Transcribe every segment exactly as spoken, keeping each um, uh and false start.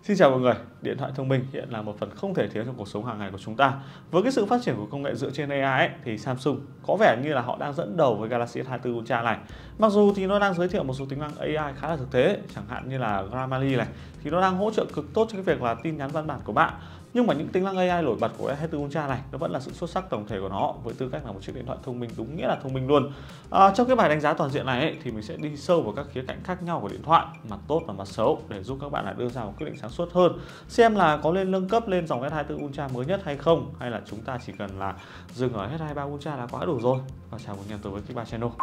Xin chào mọi người, điện thoại thông minh hiện là một phần không thể thiếu trong cuộc sống hàng ngày của chúng ta. Với cái sự phát triển của công nghệ dựa trên a i ấy, thì Samsung có vẻ như là họ đang dẫn đầu với Galaxy S hai mươi tư Ultra này. Mặc dù thì nó đang giới thiệu một số tính năng a i khá là thực tế, chẳng hạn như là Grammarly này, thì nó đang hỗ trợ cực tốt cho cái việc là tin nhắn văn bản của bạn. Nhưng mà những tính năng a i nổi bật của S hai mươi tư Ultra này nó vẫn là sự xuất sắc tổng thể của nó với tư cách là một chiếc điện thoại thông minh đúng nghĩa là thông minh luôn. À, trong cái bài đánh giá toàn diện này ấy, thì mình sẽ đi sâu vào các khía cạnh khác nhau của điện thoại, mặt tốt và mặt xấu để giúp các bạn là đưa ra một quyết định sáng suốt hơn, xem là có nên nâng cấp lên dòng S hai mươi tư Ultra mới nhất hay không, hay là chúng ta chỉ cần là dừng ở S hai mươi ba Ultra là quá đủ rồi. Và chào mừng em tới với Kiba Channel.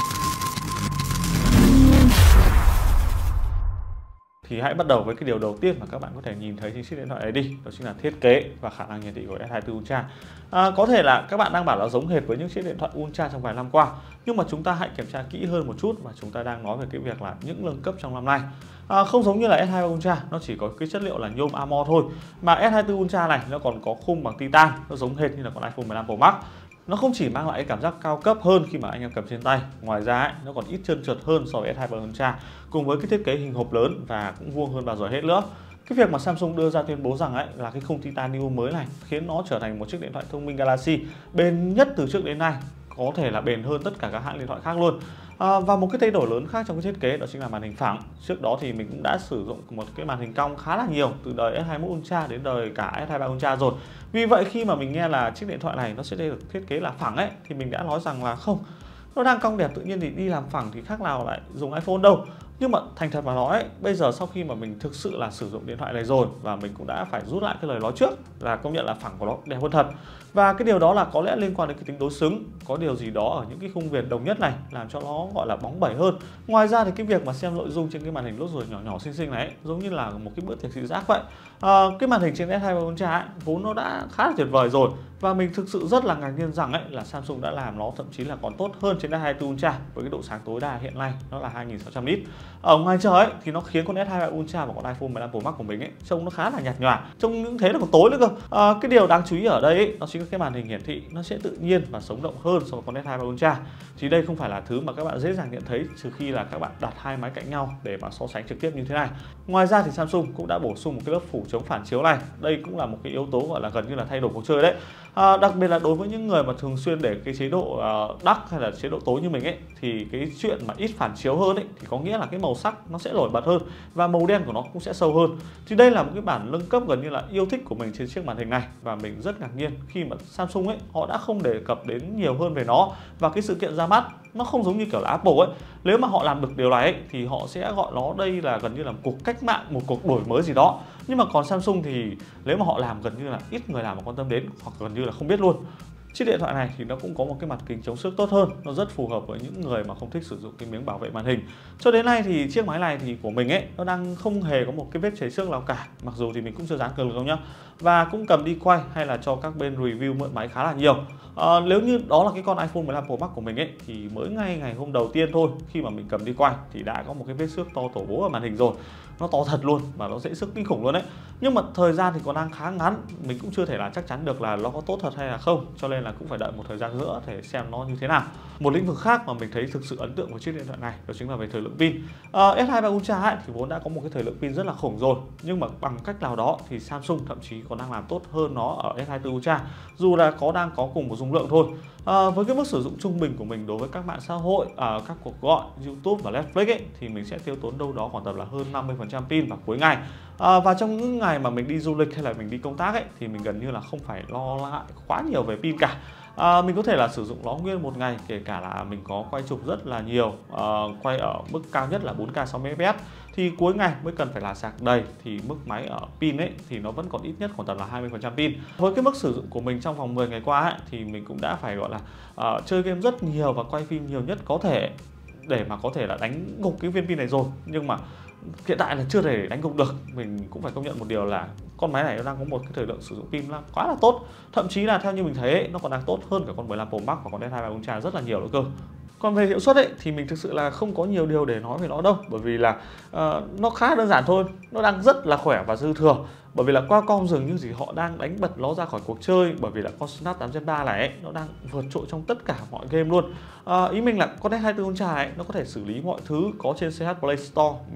Thì hãy bắt đầu với cái điều đầu tiên mà các bạn có thể nhìn thấy trên chiếc điện thoại này đi, đó chính là thiết kế và khả năng hiển thị của S hai mươi tư Ultra. À, có thể là các bạn đang bảo là giống hệt với những chiếc điện thoại Ultra trong vài năm qua, nhưng mà chúng ta hãy kiểm tra kỹ hơn một chút và chúng ta đang nói về cái việc là những nâng cấp trong năm nay. À, không giống như là S hai mươi ba Ultra, nó chỉ có cái chất liệu là nhôm Armor thôi, mà S hai mươi tư Ultra này nó còn có khung bằng titan, nó giống hệt như là con iPhone mười lăm Pro Max. Nó không chỉ mang lại cái cảm giác cao cấp hơn khi mà anh em cầm trên tay, ngoài ra ấy, nó còn ít trơn trượt hơn so với S hai mươi ba Ultra, cùng với cái thiết kế hình hộp lớn và cũng vuông hơn bao giờ hết nữa. Cái việc mà Samsung đưa ra tuyên bố rằng ấy là cái khung titanium mới này khiến nó trở thành một chiếc điện thoại thông minh Galaxy bền nhất từ trước đến nay, có thể là bền hơn tất cả các hãng điện thoại khác luôn. À, và một cái thay đổi lớn khác trong cái thiết kế đó chính là màn hình phẳng. Trước đó thì mình cũng đã sử dụng một cái màn hình cong khá là nhiều từ đời S hai mươi mốt Ultra đến đời cả S hai mươi ba Ultra rồi. Vì vậy khi mà mình nghe là chiếc điện thoại này nó sẽ được thiết kế là phẳng ấy, thì mình đã nói rằng là không, nó đang cong đẹp tự nhiên thì đi làm phẳng thì khác nào lại dùng iPhone đâu. Nhưng mà thành thật mà nói, bây giờ sau khi mà mình thực sự là sử dụng điện thoại này rồi và mình cũng đã phải rút lại cái lời nói trước là công nhận là phẳng của nó đẹp hơn thật. Và cái điều đó là có lẽ liên quan đến cái tính đối xứng, có điều gì đó ở những cái khung viền đồng nhất này làm cho nó gọi là bóng bẩy hơn. Ngoài ra thì cái việc mà xem nội dung trên cái màn hình lốt ruồi nhỏ nhỏ xinh xinh này ấy, giống như là một cái bữa tiệc thị giác vậy. À, cái màn hình trên S hai mươi ba Ultra ấy, vốn nó đã khá là tuyệt vời rồi và mình thực sự rất là ngạc nhiên rằng ấy là Samsung đã làm nó thậm chí là còn tốt hơn trên S hai mươi tư Ultra với cái độ sáng tối đa hiện nay nó là hai nghìn sáu trăm nit. Ở ngoài trời ấy thì nó khiến con S hai mươi ba Ultra và con iPhone mười lăm Pro Max của mình ấy trông nó khá là nhạt nhòa, trông những thế là còn tối nữa cơ. À, cái điều đáng chú ý ở đây ấy, đó chính là cái màn hình hiển thị nó sẽ tự nhiên và sống động hơn so với con S hai mươi ba Ultra. Thì đây không phải là thứ mà các bạn dễ dàng nhận thấy trừ khi là các bạn đặt hai máy cạnh nhau để mà so sánh trực tiếp như thế này. Ngoài ra thì Samsung cũng đã bổ sung một cái lớp phủ chống phản chiếu này. Đây cũng là một cái yếu tố gọi là gần như là thay đổi cuộc chơi đấy. À, đặc biệt là đối với những người mà thường xuyên để cái chế độ uh, dark hay là chế độ tối như mình ấy, thì cái chuyện mà ít phản chiếu hơn ấy thì có nghĩa là cái màu sắc nó sẽ nổi bật hơn và màu đen của nó cũng sẽ sâu hơn. Thì đây là một cái bản nâng cấp gần như là yêu thích của mình trên chiếc màn hình này và mình rất ngạc nhiên khi mà Samsung ấy họ đã không đề cập đến nhiều hơn về nó. Và cái sự kiện ra mắt nó không giống như kiểu là Apple ấy, nếu mà họ làm được điều này ấy, thì họ sẽ gọi nó đây là gần như là một cuộc cách mạng, một cuộc đổi mới gì đó. Nhưng mà còn Samsung thì nếu mà họ làm gần như là ít người làm mà quan tâm đến, hoặc gần như là không biết luôn. Chiếc điện thoại này thì nó cũng có một cái mặt kính chống xước tốt hơn, nó rất phù hợp với những người mà không thích sử dụng cái miếng bảo vệ màn hình. Cho đến nay thì chiếc máy này thì của mình ấy nó đang không hề có một cái vết cháy xước nào cả, mặc dù thì mình cũng chưa dán cường lực đâu nhá, và cũng cầm đi quay hay là cho các bên review mượn máy khá là nhiều. À, nếu như đó là cái con iPhone mười lăm Pro Max của mình ấy thì mới ngay ngày hôm đầu tiên thôi khi mà mình cầm đi quay thì đã có một cái vết xước to tổ bố ở màn hình rồi, nó to thật luôn và nó dễ xước kinh khủng luôn đấy. Nhưng mà thời gian thì còn đang khá ngắn, mình cũng chưa thể là chắc chắn được là nó có tốt thật hay là không, cho nên là cũng phải đợi một thời gian nữa để xem nó như thế nào. Một lĩnh vực khác mà mình thấy thực sự ấn tượng với chiếc điện thoại này đó chính là về thời lượng pin. À, S hai mươi ba Ultra ấy, thì vốn đã có một cái thời lượng pin rất là khủng rồi, nhưng mà bằng cách nào đó thì Samsung thậm chí còn đang làm tốt hơn nó ở S hai mươi tư Ultra, dù là có đang có cùng một dung lượng thôi. À, với cái mức sử dụng trung bình của mình đối với các mạng xã hội, à, các cuộc gọi, YouTube và Netflix ấy, thì mình sẽ tiêu tốn đâu đó khoảng tầm là hơn năm mươi phần trăm pin vào cuối ngày. À, và trong những ngày mà mình đi du lịch hay là mình đi công tác ấy thì mình gần như là không phải lo ngại quá nhiều về pin cả. À, mình có thể là sử dụng nó nguyên một ngày, kể cả là mình có quay chụp rất là nhiều, à, quay ở mức cao nhất là bốn K sáu mươi F P S thì cuối ngày mới cần phải là sạc đầy, thì mức máy ở pin ấy thì nó vẫn còn ít nhất khoảng tầm là hai mươi phần trăm pin. Với cái mức sử dụng của mình trong vòng mười ngày qua ấy, thì mình cũng đã phải gọi là uh, chơi game rất nhiều và quay phim nhiều nhất có thể để mà có thể là đánh gục cái viên pin này rồi, nhưng mà hiện tại là chưa thể đánh gục được. Mình cũng phải công nhận một điều là con máy này nó đang có một cái thời lượng sử dụng pin là quá là tốt, thậm chí là theo như mình thấy ấy, nó còn đang tốt hơn cả con mười lăm Pro Max và con S hai mươi ba Ultra rất là nhiều nữa cơ. Còn về hiệu suất ấy thì mình thực sự là không có nhiều điều để nói về nó đâu, bởi vì là uh, nó khá đơn giản thôi, nó đang rất là khỏe và dư thừa. Bởi vì là Qualcomm dường như gì họ đang đánh bật nó ra khỏi cuộc chơi, bởi vì là con Snap tám Gen ba này ấy, nó đang vượt trội trong tất cả mọi game luôn. À, ý mình là con S hai mươi tư Ultra này nó có thể xử lý mọi thứ có trên xê hát Play Store mà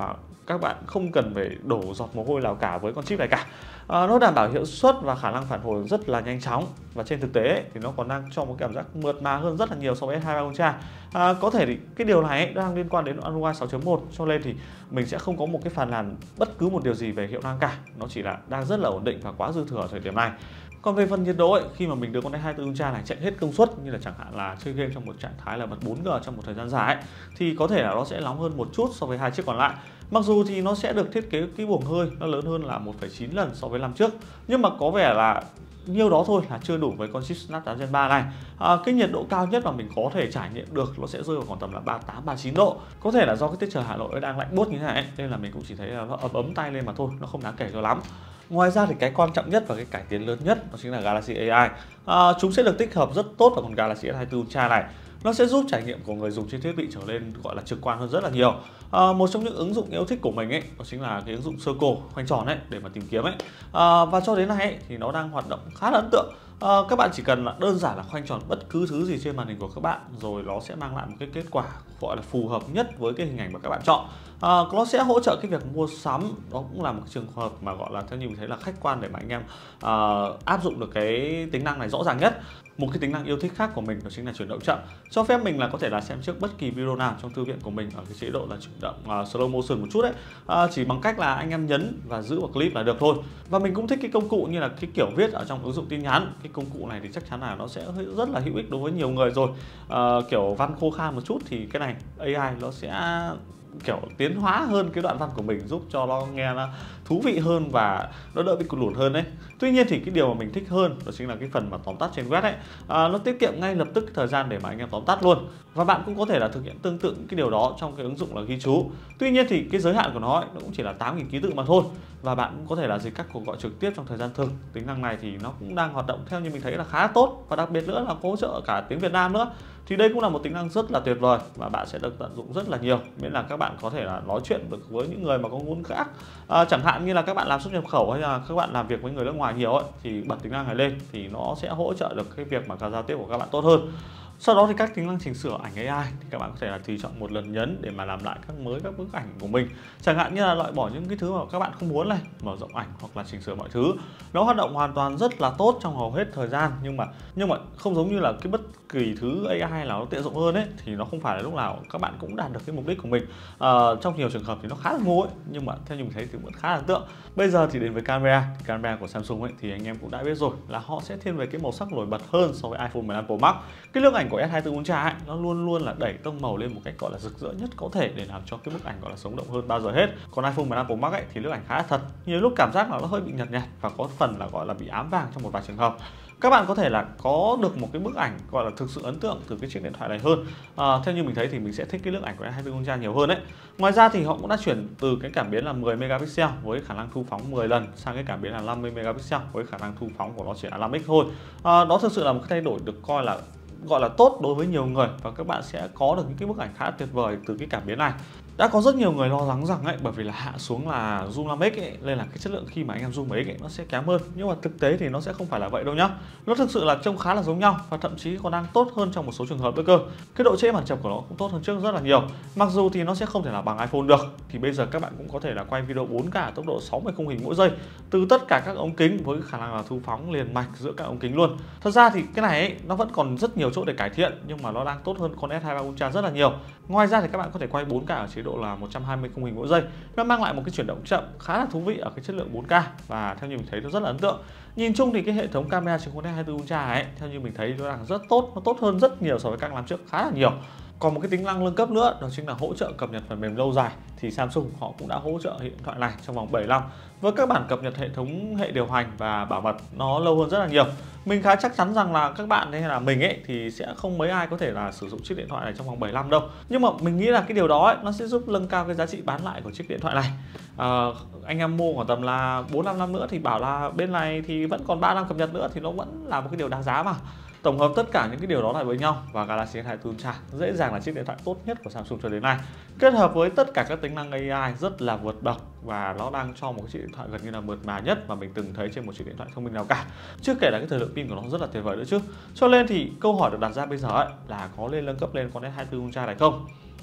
các bạn không cần phải đổ giọt mồ hôi nào cả với con chip này cả. À, nó đảm bảo hiệu suất và khả năng phản hồi rất là nhanh chóng, và trên thực tế ấy, thì nó còn đang cho một cảm giác mượt mà hơn rất là nhiều so với S hai mươi ba Ultra. À, có thể thì cái điều này ấy, đang liên quan đến Android sáu chấm một, cho nên thì mình sẽ không có một cái phàn nàn bất cứ một điều gì về hiệu năng cả. Nó chỉ là đang rất là ổn định và quá dư thừa ở thời điểm này. Còn về phần nhiệt độ ấy, khi mà mình đưa con S hai mươi tư Ultra này chạy hết công suất, như là chẳng hạn là chơi game trong một trạng thái là bật bốn G trong một thời gian dài ấy, thì có thể là nó sẽ nóng hơn một chút so với hai chiếc còn lại. Mặc dù thì nó sẽ được thiết kế cái buồng hơi nó lớn hơn là một phẩy chín lần so với năm trước, nhưng mà có vẻ là nhiêu đó thôi là chưa đủ với con chip Snapdragon Gen ba này. À, cái nhiệt độ cao nhất mà mình có thể trải nghiệm được nó sẽ rơi vào khoảng tầm là ba mươi tám ba mươi chín độ. Có thể là do cái tiết trời Hà Nội đang lạnh buốt như thế này nên là mình cũng chỉ thấy là nó ấm ấm tay lên mà thôi, nó không đáng kể cho lắm. Ngoài ra thì cái quan trọng nhất và cái cải tiến lớn nhất đó chính là Galaxy a i. À, chúng sẽ được tích hợp rất tốt vào con Galaxy S hai mươi tư Ultra này. Nó sẽ giúp trải nghiệm của người dùng trên thiết bị trở nên gọi là trực quan hơn rất là nhiều. À, một trong những ứng dụng yêu thích của mình ấy đó chính là cái ứng dụng Circle, khoanh tròn ấy, để mà tìm kiếm ấy. À, và cho đến nay ấy, thì nó đang hoạt động khá là ấn tượng. À, các bạn chỉ cần là đơn giản là khoanh tròn bất cứ thứ gì trên màn hình của các bạn, rồi nó sẽ mang lại một cái kết quả gọi là phù hợp nhất với cái hình ảnh mà các bạn chọn. À, nó sẽ hỗ trợ cái việc mua sắm, đó cũng là một trường hợp mà gọi là theo như mình thấy là khách quan để mà anh em uh, áp dụng được cái tính năng này rõ ràng nhất. Một cái tính năng yêu thích khác của mình đó chính là chuyển động chậm, cho phép mình là có thể là xem trước bất kỳ video nào trong thư viện của mình ở cái chế độ là chuyển động uh, slow motion một chút đấy, uh, chỉ bằng cách là anh em nhấn và giữ vào clip là được thôi. Và mình cũng thích cái công cụ như là cái kiểu viết ở trong ứng dụng tin nhắn. Cái công cụ này thì chắc chắn là nó sẽ rất là hữu ích đối với nhiều người rồi. Uh, kiểu văn khô khan một chút thì cái này a i nó sẽ kiểu tiến hóa hơn cái đoạn văn của mình, giúp cho nó nghe nó thú vị hơn và nó đỡ bị cụt lủn hơn đấy. Tuy nhiên thì cái điều mà mình thích hơn đó chính là cái phần mà tóm tắt trên web ấy, à, nó tiết kiệm ngay lập tức thời gian để mà anh em tóm tắt luôn. Và bạn cũng có thể là thực hiện tương tự cái điều đó trong cái ứng dụng là ghi chú. Tuy nhiên thì cái giới hạn của nó ấy, nó cũng chỉ là tám nghìn ký tự mà thôi, và bạn cũng có thể là dịch các cuộc gọi trực tiếp trong thời gian thực. Tính năng này thì nó cũng đang hoạt động theo như mình thấy là khá tốt, và đặc biệt nữa là hỗ trợ cả tiếng Việt Nam nữa. Thì đây cũng là một tính năng rất là tuyệt vời và bạn sẽ được tận dụng rất là nhiều, miễn là các bạn có thể là nói chuyện được với những người mà có ngôn khác, à, chẳng hạn như là các bạn làm xuất nhập khẩu hay là các bạn làm việc với người nước ngoài nhiều ấy, thì bật tính năng này lên thì nó sẽ hỗ trợ được cái việc mà cả giao tiếp của các bạn tốt hơn. Sau đó thì các tính năng chỉnh sửa ảnh a i thì các bạn có thể là tùy chọn một lần nhấn để mà làm lại các mới các bức ảnh của mình, chẳng hạn như là loại bỏ những cái thứ mà các bạn không muốn này, mở rộng ảnh hoặc là chỉnh sửa mọi thứ. Nó hoạt động hoàn toàn rất là tốt trong hầu hết thời gian, nhưng mà nhưng mà không giống như là cái bất kỳ thứ a i nào nó tiện dụng hơn ấy, thì nó không phải là lúc nào các bạn cũng đạt được cái mục đích của mình. À, trong nhiều trường hợp thì nó khá là ngu ấy, nhưng mà theo như mình thấy thì vẫn khá là ấn tượng. Bây giờ thì đến với camera, thì camera của Samsung ấy thì anh em cũng đã biết rồi là họ sẽ thiên về cái màu sắc nổi bật hơn so với iPhone mười lăm Pro Max. Cái lượng ảnh của S hai mươi tư Ultra ấy, nó luôn luôn là đẩy tông màu lên một cách gọi là rực rỡ nhất có thể để làm cho cái bức ảnh gọi là sống động hơn bao giờ hết. Còn iPhone mười lăm Pro Max ấy thì lượng ảnh khá là thật, nhiều lúc cảm giác là nó hơi bị nhạt nhạt và có phần là gọi là bị ám vàng trong một vài trường hợp. Các bạn có thể là có được một cái bức ảnh gọi là thực sự ấn tượng từ cái chiếc điện thoại này hơn. À, theo như mình thấy thì mình sẽ thích cái lượng ảnh của S hai mươi tư Ultra nhiều hơn đấy. Ngoài ra thì họ cũng đã chuyển từ cái cảm biến là mười megapixel với khả năng thu phóng mười lần sang cái cảm biến là năm mươi megapixel với khả năng thu phóng của nó chỉ là năm x thôi. À, đó thực sự là một cái thay đổi được coi là gọi là tốt đối với nhiều người, và các bạn sẽ có được những cái bức ảnh khá tuyệt vời từ cái cảm biến này. Đã có rất nhiều người lo lắng rằng ấy, bởi vì là hạ xuống là zoom năm x ấy, nên là cái chất lượng khi mà anh em zoom mấy ấy, nó sẽ kém hơn, nhưng mà thực tế thì nó sẽ không phải là vậy đâu nhá. Nó thực sự là trông khá là giống nhau và thậm chí còn đang tốt hơn trong một số trường hợp nữa cơ. Cái độ trễ màn chập của nó cũng tốt hơn trước rất là nhiều. Mặc dù thì nó sẽ không thể là bằng iPhone được, thì bây giờ các bạn cũng có thể là quay video bốn K tốc độ sáu mươi khung hình mỗi giây từ tất cả các ống kính với khả năng là thu phóng liền mạch giữa các ống kính luôn. Thật ra thì cái này ấy, nó vẫn còn rất nhiều chỗ để cải thiện, nhưng mà nó đang tốt hơn con S hai mươi ba Ultra rất là nhiều. Ngoài ra thì các bạn có thể quay bốn K ở chế độ là một trăm hai mươi khung hình mỗi giây. Nó mang lại một cái chuyển động chậm khá là thú vị ở cái chất lượng bốn K, và theo như mình thấy nó rất là ấn tượng. Nhìn chung thì cái hệ thống camera trên con S hai mươi tư Ultra ấy, theo như mình thấy nó đang rất tốt, nó tốt hơn rất nhiều so với các năm trước khá là nhiều. Còn một cái tính năng nâng cấp nữa đó chính là hỗ trợ cập nhật phần mềm lâu dài, thì Samsung họ cũng đã hỗ trợ điện thoại này trong vòng bảy năm với các bản cập nhật hệ thống hệ điều hành và bảo mật nó lâu hơn rất là nhiều. Mình khá chắc chắn rằng là các bạn hay là mình ấy thì sẽ không mấy ai có thể là sử dụng chiếc điện thoại này trong vòng bảy năm đâu, nhưng mà mình nghĩ là cái điều đó ấy, nó sẽ giúp nâng cao cái giá trị bán lại của chiếc điện thoại này. À, anh em mua khoảng tầm là bốn năm năm nữa thì bảo là bên này thì vẫn còn ba năm cập nhật nữa, thì nó vẫn là một cái điều đáng giá mà. Tổng hợp tất cả những cái điều đó lại với nhau, và Galaxy S hai mươi tư Ultra dễ dàng là chiếc điện thoại tốt nhất của Samsung cho đến nay. Kết hợp với tất cả các tính năng a i rất là vượt bậc, và nó đang cho một cái chiếc điện thoại gần như là mượt mà nhất mà mình từng thấy trên một chiếc điện thoại thông minh nào cả. Chưa kể là cái thời lượng pin của nó rất là tuyệt vời nữa chứ. Cho nên thì câu hỏi được đặt ra bây giờ ấy là có nên nâng cấp lên con S hai mươi tư Ultra này không?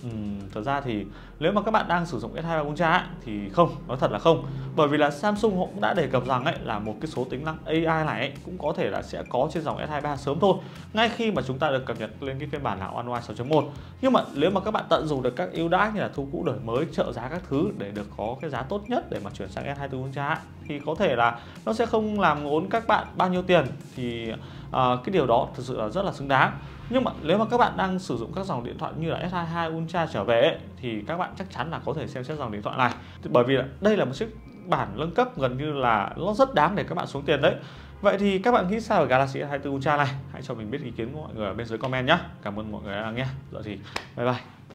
Ừm, thật ra thì nếu mà các bạn đang sử dụng S hai mươi ba Ultra ấy, thì không, nói thật là không. Bởi vì là Samsung họ cũng đã đề cập rằng ấy là một cái số tính năng A I này ấy, cũng có thể là sẽ có trên dòng S hai mươi ba sớm thôi, ngay khi mà chúng ta được cập nhật lên cái phiên bản là One U I sáu chấm một. Nhưng mà nếu mà các bạn tận dụng được các ưu đãi như là thu cũ đổi mới, trợ giá các thứ để được có cái giá tốt nhất để mà chuyển sang S hai mươi tư Ultra ấy, thì có thể là nó sẽ không làm ngốn các bạn bao nhiêu tiền, thì uh, cái điều đó thực sự là rất là xứng đáng. Nhưng mà nếu mà các bạn đang sử dụng các dòng điện thoại như là S hai mươi hai Ultra trở về ấy, thì các bạn chắc chắn là có thể xem xét dòng điện thoại này, bởi vì là đây là một chiếc bản nâng cấp gần như là nó rất đáng để các bạn xuống tiền đấy. Vậy thì các bạn nghĩ sao về Galaxy S hai mươi tư Ultra này? Hãy cho mình biết ý kiến của mọi người ở bên dưới comment nhé. Cảm ơn mọi người đã lắng nghe. Giờ thì bye bye.